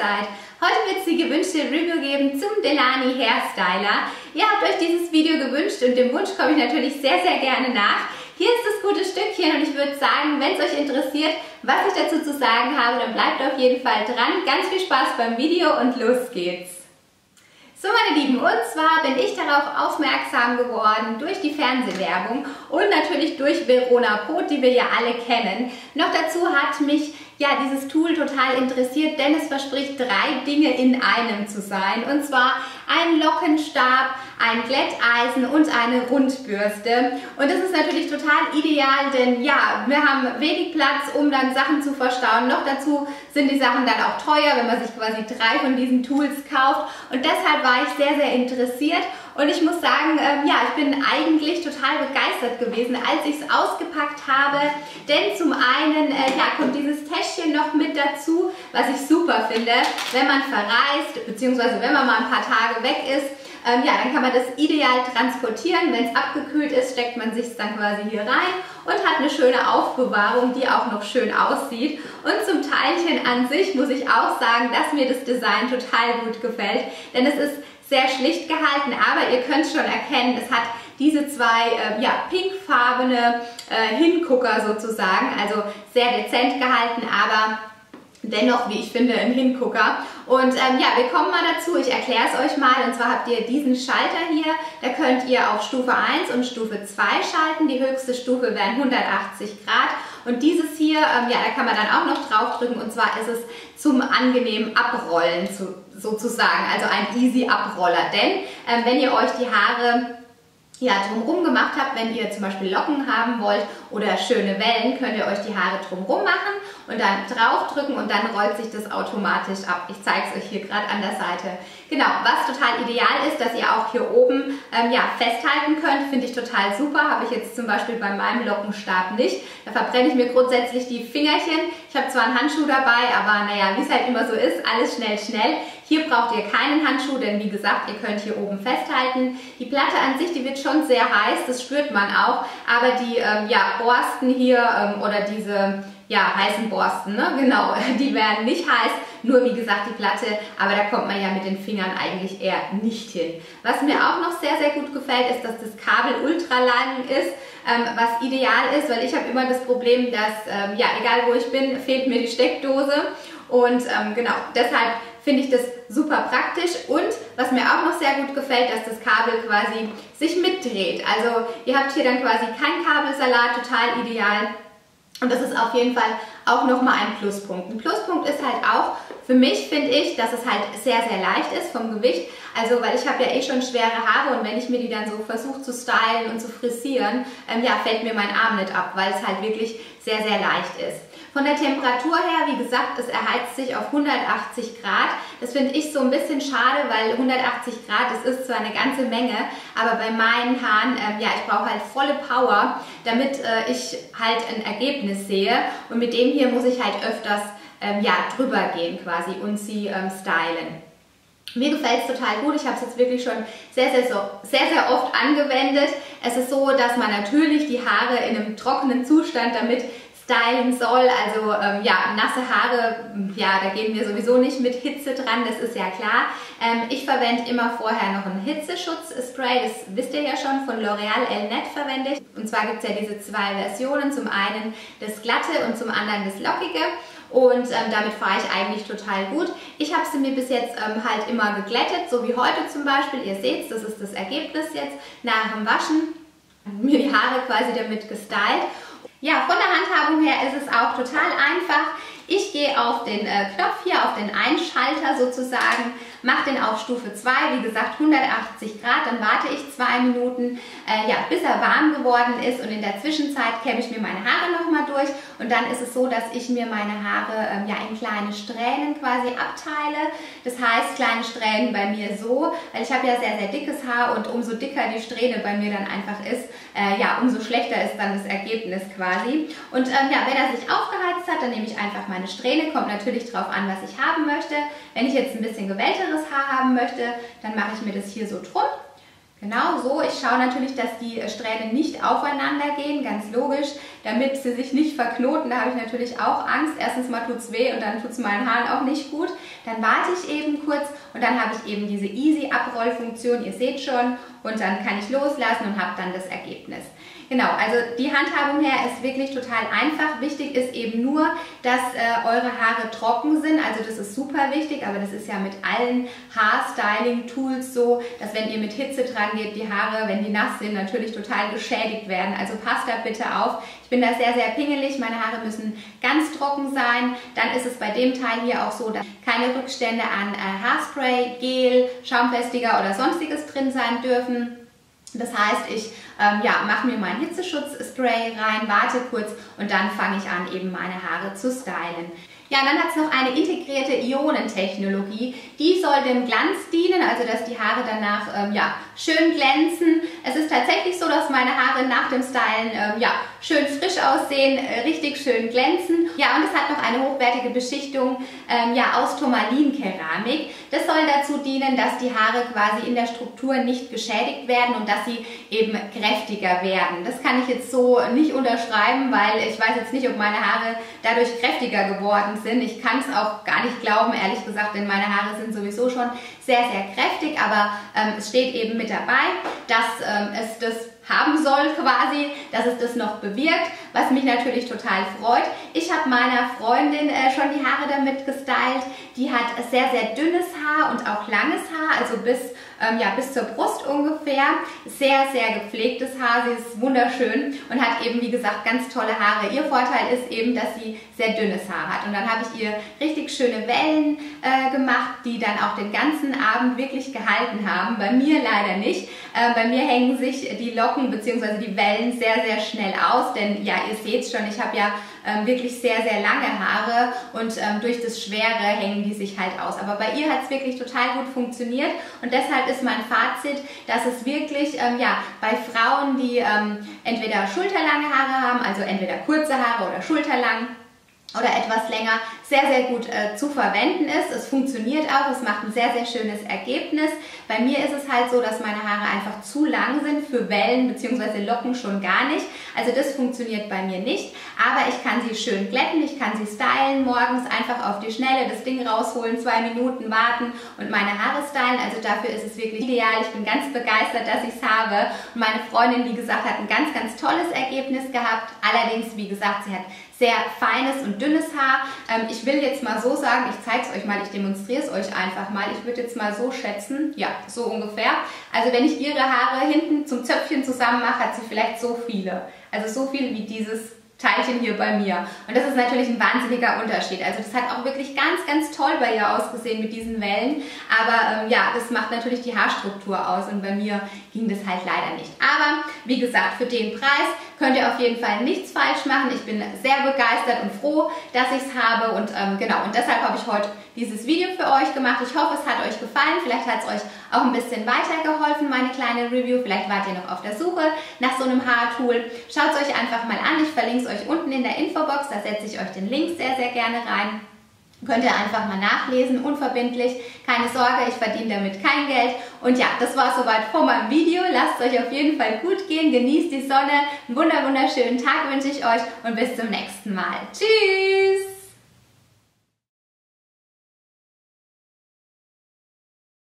Mahlzeit! Heute wird es die gewünschte Review geben zum Delani Hairstyler. Ihr habt euch dieses Video gewünscht und dem Wunsch komme ich natürlich sehr, sehr gerne nach. Hier ist das gute Stückchen und ich würde sagen, wenn es euch interessiert, was ich dazu zu sagen habe, dann bleibt auf jeden Fall dran. Ganz viel Spaß beim Video und los geht's! So meine Lieben, und zwar bin ich darauf aufmerksam geworden durch die Fernsehwerbung und natürlich durch Verona Pot, die wir ja alle kennen. Noch dazu hat mich ja dieses Tool total interessiert, denn es verspricht 3 Dinge in einem zu sein. Und zwar ein Lockenstab, ein Glätteisen und eine Rundbürste. Und das ist natürlich total ideal, denn ja, wir haben wenig Platz, um dann Sachen zu verstauen. Noch dazu sind die Sachen dann auch teuer, wenn man sich quasi 3 von diesen Tools kauft. Und deshalb war ich sehr, sehr interessiert. Und ich muss sagen, ja, ich bin eigentlich total begeistert gewesen, als ich es ausgepackt habe. Denn zum einen ja, kommt dieses Täschchen noch mit dazu, was ich super finde, wenn man verreist, beziehungsweise wenn man mal ein paar Tage weg ist. Ja, dann kann man das ideal transportieren. Wenn es abgekühlt ist, steckt man sich dann quasi hier rein und hat eine schöne Aufbewahrung, die auch noch schön aussieht. Und zum Teilchen an sich muss ich auch sagen, dass mir das Design total gut gefällt, denn es ist sehr schlicht gehalten, aber ihr könnt schon erkennen, es hat diese 2 ja, pinkfarbene Hingucker sozusagen, also sehr dezent gehalten, aber dennoch, wie ich finde, ein Hingucker. Und ja, wir kommen mal dazu, ich erkläre es euch mal. Und zwar habt ihr diesen Schalter hier, da könnt ihr auf Stufe 1 und Stufe 2 schalten. Die höchste Stufe wären 180 Grad. Und dieses hier, ja, da kann man dann auch noch drauf drücken. Und zwar ist es zum angenehmen Abrollen sozusagen, also ein Easy Abroller. Denn wenn ihr euch die Haare ja, drumherum gemacht habt, wenn ihr zum Beispiel Locken haben wollt oder schöne Wellen, könnt ihr euch die Haare drumherum machen und dann draufdrücken und dann rollt sich das automatisch ab. Ich zeige es euch hier gerade an der Seite. Genau, was total ideal ist, dass ihr auch hier oben ja, festhalten könnt, finde ich total super. Habe ich jetzt zum Beispiel bei meinem Lockenstab nicht. Da verbrenne ich mir grundsätzlich die Fingerchen. Ich habe zwar einen Handschuh dabei, aber naja, wie es halt immer so ist, alles schnell, schnell. Hier braucht ihr keinen Handschuh, denn wie gesagt, ihr könnt hier oben festhalten. Die Platte an sich, die wird schon sehr heiß, das spürt man auch, aber die ja, Borsten hier oder diese ja, heißen Borsten, ne? Genau, die werden nicht heiß, nur wie gesagt die Platte, aber da kommt man ja mit den Fingern eigentlich eher nicht hin. Was mir auch noch sehr, sehr gut gefällt, ist, dass das Kabel ultra lang ist, was ideal ist, weil ich habe immer das Problem, dass, ja, egal wo ich bin, fehlt mir die Steckdose und genau, deshalb finde ich das super praktisch und was mir auch noch sehr gut gefällt, dass das Kabel quasi sich mitdreht. Also ihr habt hier dann quasi kein Kabelsalat, total ideal. Und das ist auf jeden Fall auch nochmal ein Pluspunkt. Ein Pluspunkt ist halt auch, für mich finde ich, dass es halt sehr, sehr leicht ist vom Gewicht. Also, weil ich habe ja eh schon schwere Haare und wenn ich mir die dann so versuche zu stylen und zu frisieren, ja, fällt mir mein Arm nicht ab, weil es halt wirklich sehr, sehr leicht ist. Von der Temperatur her, wie gesagt, es erheizt sich auf 180 Grad. Das finde ich so ein bisschen schade, weil 180 Grad, das ist zwar eine ganze Menge, aber bei meinen Haaren, ja, ich brauche halt volle Power, damit ich halt ein Ergebnis sehe. Und mit dem hier muss ich halt öfters ja, drüber gehen quasi und sie stylen. Mir gefällt es total gut. Ich habe es jetzt wirklich schon sehr, sehr oft angewendet. Es ist so, dass man natürlich die Haare in einem trockenen Zustand damit stylen soll, also ja, nasse Haare, ja, da gehen wir sowieso nicht mit Hitze dran, das ist ja klar. Ich verwende immer vorher noch ein Hitzeschutzspray, das wisst ihr ja schon, von L'Oréal Elnett verwende ich. Und zwar gibt es ja diese 2 Versionen, zum einen das glatte und zum anderen das lockige. Und damit fahre ich eigentlich total gut. Ich habe sie mir bis jetzt halt immer geglättet, so wie heute zum Beispiel. Ihr seht, das ist das Ergebnis jetzt nach dem Waschen. Mir die Haare quasi damit gestylt. Ja, von der Handhabung her ist es auch total einfach. Ich gehe auf den Knopf hier, auf den Einschalter sozusagen, mache den auf Stufe 2, wie gesagt 180 Grad, dann warte ich 2 Minuten, ja, bis er warm geworden ist und in der Zwischenzeit kämme ich mir meine Haare nochmal durch und dann ist es so, dass ich mir meine Haare ja, in kleine Strähnen quasi abteile. Das heißt, kleine Strähnen bei mir so, weil ich habe ja sehr, sehr dickes Haar und umso dicker die Strähne bei mir dann einfach ist, ja, umso schlechter ist dann das Ergebnis quasi. Und ja, wenn er sich aufgeheizt hat, dann nehme ich einfach meine Strähne, kommt natürlich drauf an, was ich haben möchte. Wenn ich jetzt ein bisschen gewellteres Haar haben möchte, dann mache ich mir das hier so drum. Genau so. Ich schaue natürlich, dass die Strähnen nicht aufeinander gehen, ganz logisch, damit sie sich nicht verknoten. Da habe ich natürlich auch Angst. Erstens mal tut es weh und dann tut es meinen Haaren auch nicht gut. Dann warte ich eben kurz und dann habe ich eben diese easy Abrollfunktion, ihr seht schon, und dann kann ich loslassen und habe dann das Ergebnis. Genau, also die Handhabung her ist wirklich total einfach. Wichtig ist eben nur, dass eure Haare trocken sind. Also das ist super wichtig, aber das ist ja mit allen Haarstyling-Tools so, dass wenn ihr mit Hitze dran geht, die Haare, wenn die nass sind, natürlich total geschädigt werden. Also passt da bitte auf. Ich bin da sehr, sehr pingelig. Meine Haare müssen ganz trocken sein. Dann ist es bei dem Teil hier auch so, dass keine Rückstände an Haarspray, Gel, Schaumfestiger oder sonstiges drin sein dürfen. Das heißt, ich mache mir mein Hitzeschutzspray rein, warte kurz und dann fange ich an, eben meine Haare zu stylen. Ja, dann hat es noch eine integrierte Ionentechnologie. Die soll dem Glanz dienen, also dass die Haare danach schön glänzen. Es ist tatsächlich so, dass meine Haare nach dem Stylen schön frisch aussehen, richtig schön glänzen. Ja, und es hat noch eine hochwertige Beschichtung aus Turmalinkeramik. Das soll dazu dienen, dass die Haare quasi in der Struktur nicht geschädigt werden und dass sie eben kräftiger werden. Das kann ich jetzt so nicht unterschreiben, weil ich weiß jetzt nicht, ob meine Haare dadurch kräftiger geworden sind. Ich kann es auch gar nicht glauben, ehrlich gesagt, denn meine Haare sind sowieso schon sehr, sehr kräftig, aber es steht eben mit dabei, dass es das haben soll quasi, dass es das noch bewirkt, was mich natürlich total freut. Ich habe meiner Freundin schon die Haare damit gestylt. Die hat sehr, sehr dünnes Haar und auch langes Haar, also bis zur Brust ungefähr. Sehr, sehr gepflegtes Haar, sie ist wunderschön und hat eben, wie gesagt, ganz tolle Haare. Ihr Vorteil ist eben, dass sie sehr dünnes Haar hat. Und dann habe ich ihr richtig schöne Wellen gemacht, die dann auch den ganzen Abend wirklich gehalten haben. Bei mir leider nicht. Bei mir hängen sich die Locken bzw. die Wellen sehr, sehr schnell aus, denn ja, ihr seht es schon, ich habe ja wirklich sehr, sehr lange Haare und durch das Schwere hängen die sich halt aus. Aber bei ihr hat es wirklich total gut funktioniert und deshalb ist mein Fazit, dass es wirklich bei Frauen, die entweder schulterlange Haare haben, also entweder kurze Haare oder schulterlang, oder etwas länger, sehr, sehr gut zu verwenden ist. Es funktioniert auch, es macht ein sehr, sehr schönes Ergebnis. Bei mir ist es halt so, dass meine Haare einfach zu lang sind für Wellen bzw. Locken schon gar nicht. Also das funktioniert bei mir nicht, aber ich kann sie schön glätten, ich kann sie stylen, morgens einfach auf die Schnelle das Ding rausholen, 2 Minuten warten und meine Haare stylen. Also dafür ist es wirklich ideal. Ich bin ganz begeistert, dass ich es habe. Und meine Freundin, wie gesagt, hat ein ganz, ganz tolles Ergebnis gehabt. Allerdings, wie gesagt, sie hat sehr feines und dünnes Haar. Ich will jetzt mal so sagen, ich zeige es euch mal, ich demonstriere es euch einfach mal. Ich würde jetzt mal so schätzen, ja, so ungefähr. Also wenn ich ihre Haare hinten zum Zöpfchen zusammen mache, hat sie vielleicht so viele. Also so viel wie dieses Teilchen hier bei mir. Und das ist natürlich ein wahnsinniger Unterschied. Also das hat auch wirklich ganz, ganz toll bei ihr ausgesehen mit diesen Wellen. Aber das macht natürlich die Haarstruktur aus und bei mir ging das halt leider nicht. Aber wie gesagt, für den Preis könnt ihr auf jeden Fall nichts falsch machen. Ich bin sehr begeistert und froh, dass ich es habe und genau, und deshalb habe ich heute dieses Video für euch gemacht. Ich hoffe, es hat euch gefallen. Vielleicht hat es euch auch ein bisschen weitergeholfen, meine kleine Review. Vielleicht wart ihr noch auf der Suche nach so einem Haartool. Schaut es euch einfach mal an. Ich verlinke es euch unten in der Infobox. Da setze ich euch den Link sehr, sehr gerne rein. Könnt ihr einfach mal nachlesen, unverbindlich. Keine Sorge, ich verdiene damit kein Geld. Und ja, das war soweit von meinem Video. Lasst es euch auf jeden Fall gut gehen. Genießt die Sonne. Einen wunderschönen Tag wünsche ich euch und bis zum nächsten Mal. Tschüss!